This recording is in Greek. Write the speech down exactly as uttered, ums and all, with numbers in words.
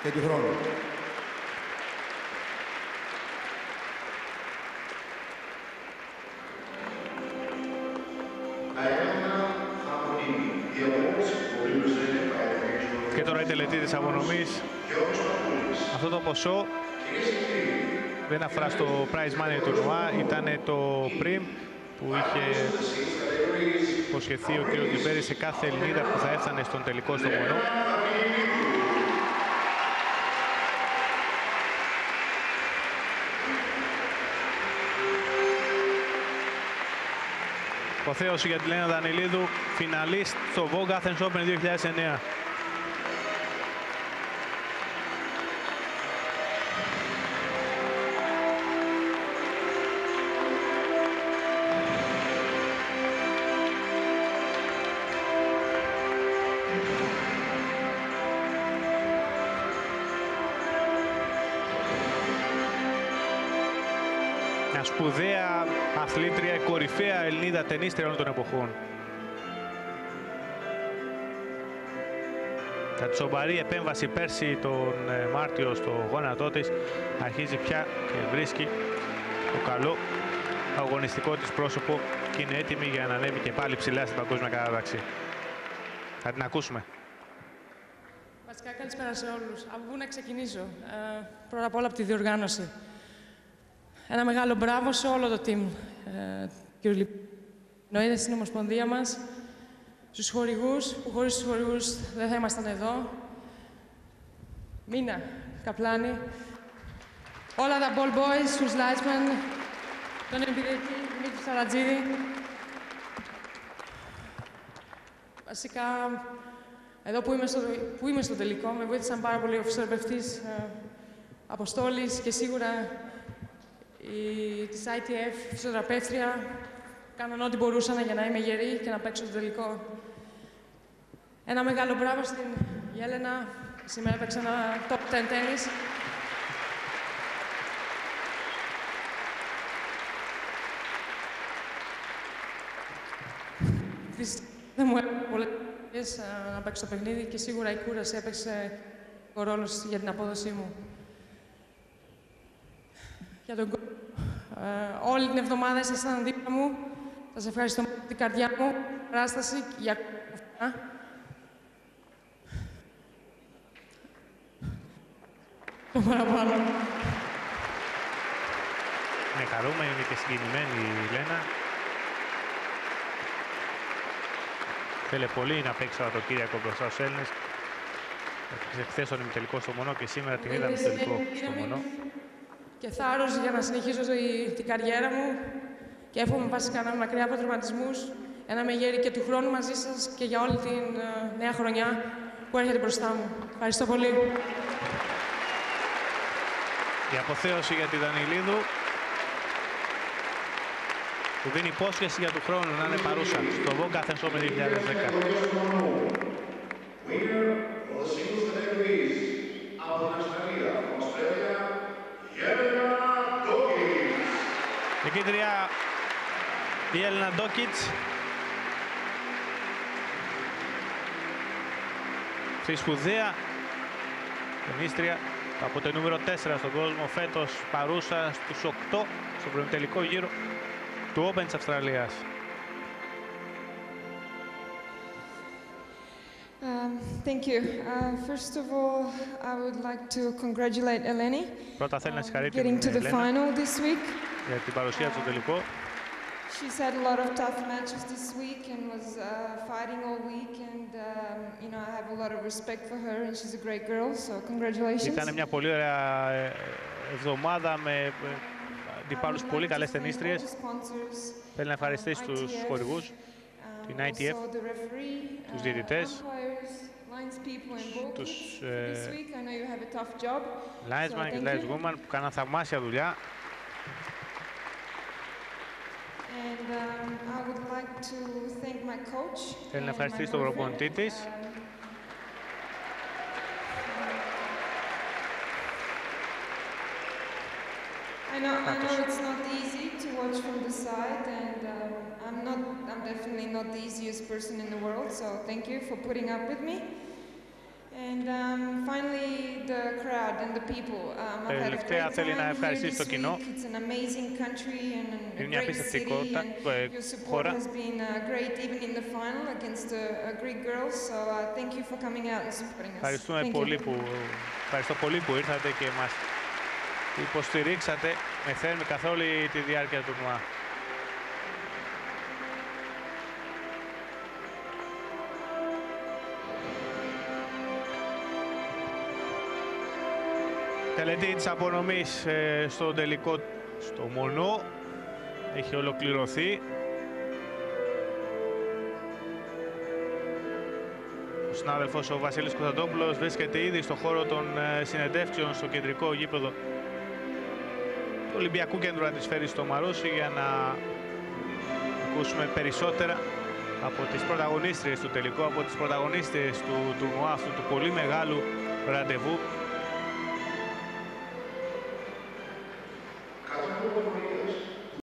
και του χρόνου. Και τώρα η τελετή της απονομής. Αυτό το ποσό δεν αφορά στο prize money του τουρνουά, ήταν το πριμ που είχε υποσχεθεί ο κ. Λιμπέρης σε κάθε Ελληνίδα που θα έφτανε στον τελικό στο μονό. Υποθέωση για τη Jelena Daniilidou, φιναλίστ στο Vogue Athens Open δύο χιλιάδες εννέα. Σπουδαία αθλήτρια, κορυφαία Ελληνίδα τενίστρια όλων των εποχών. Για τη σοβαρή επέμβαση πέρσι τον Μάρτιο στο γόνατό της, αρχίζει πια και βρίσκει το καλό αγωνιστικό της πρόσωπο και είναι έτοιμη για να ανέβει και πάλι ψηλά στην παγκόσμια κατάταξη. Θα την ακούσουμε. Βασικά, καλησπέρα σε όλους. Από πού να ξεκινήσω? Ε, πρώτα απ' όλα από τη διοργάνωση. Ένα μεγάλο μπράβο σε όλο το team, ε, κύριο Λιμπέρη, στην Ομοσπονδία μας, στους χορηγούς, που χωρίς τους χορηγούς δεν θα ήμασταν εδώ. Μίνα Καπλάνη, όλα τα ball boys, τους Lightsman, τον Εμπειρέτη, Δημήτρη Σαρατζίδη. Βασικά, εδώ που είμαι, στο, που είμαι στο τελικό, με βοήθησαν πάρα πολύ ο φυσιοθεραπευτής ε, Αποστόλης και σίγουρα η της άι τι εφ, φυσιοθεραπεύτρια, κάναν ό,τι μπορούσαν για να είμαι γερή και να παίξω το τελικό. Ένα μεγάλο μπράβο στην Jelena. Σήμερα έπαιξε ένα top ten tennis. Δεν μου έπαιξε πολλές να παίξω το παιχνίδι και σίγουρα η κούραση έπαιξε ο ρόλος για την απόδοσή μου. Για τον ε, όλη την εβδομάδα ήσασταν δίπλα μου. Σας ευχαριστώ με την καρδιά μου, παράσταση για αυτά. Το παραπάνω. Είναι χαρούμενη, είναι και συγκινημένη η Jelena. Θέλει πολύ να παίξει Σαββατοκύριακο μπροστά στους Έλληνες. Έπαιξε χθες τον ημιτελικό στο μονό και σήμερα την είδαμε στο τελικό στο μονό. Και θάρρος για να συνεχίσω την καριέρα μου και εύχομαι βασικά να είμαι μακριά από τραυματισμούς, ένα μεγέρι και του χρόνου μαζί σας και για όλη την uh, νέα χρονιά που έρχεται μπροστά μου. Ευχαριστώ πολύ. Η αποθέωση για τη Daniilidou που δίνει υπόσχεση για του χρόνου να είναι παρούσα στο Vogue Athens Open δύο χιλιάδες δέκα. Νικήτρια η Jelena Dokic. Στη σπουδαία ταινίστρια από το νούμερο τέσσερα στον κόσμο, φέτος παρούσα στους οκτώ στον προημιτελικό γύρο του Open της Αυστραλίας. Um, thank you. Uh, first of all, I would like to congratulate Eleni Πρώτα θέλει να συγχαρεί um, getting την to the Jelena final this week. για την παρουσία του στο τελικό. She's had a lot of tough matches this week and was uh, fighting all week, and um, you know I have a lot of respect for her, and she's a great girl. So congratulations. Ήταν μια πολύ ωραία εβδομάδα με αντιπάλους πολύ καλές ταινίστριες. Θέλει να ευχαριστήσει τους χορηγούς, την άι τι εφ, τους διαιτητές, τους Linesman και Lineswoman που κάναν θαυμάσια δουλειά. Θέλει να ευχαριστήσει τον προπονητή της. I know, I know it's not easy to watch from the side, and um, I'm not, I'm definitely not the easiest person in the world, so thank you for putting up with me. And um, finally, the crowd and the people. Um, I've had a Τελευταία great θέλει να time here ευχαριστήσει το this κοινό. week. It's an amazing country and a Είναι μια great απίστευτη city, κόρτα, and your support χώρα. has been uh, great even in the final against a, a Greek girls. So uh, thank you for coming out and supporting us. Ευχαριστούμε Thank πολύ you. που, ευχαριστώ πολύ που ήρθατε και μας υποστηρίξατε με θέρμη καθ' όλη τη διάρκεια του τουρνουά. Τελετή της απονομής ε, στο τελικό, στο μονό, έχει ολοκληρωθεί. Ο συνάδελφος ο Βασίλης Κωνσταντόπουλος βρίσκεται ήδη στο χώρο των ε, συνεντεύξεων στο κεντρικό γήπεδο του Ολυμπιακού Κέντρου Αντισφαίρης στο Μαρούσι για να ακούσουμε περισσότερα από τις πρωταγωνίστριες του τελικού, από τις πρωταγωνίστριες του τουρνουά αυτού του πολύ μεγάλου ραντεβού.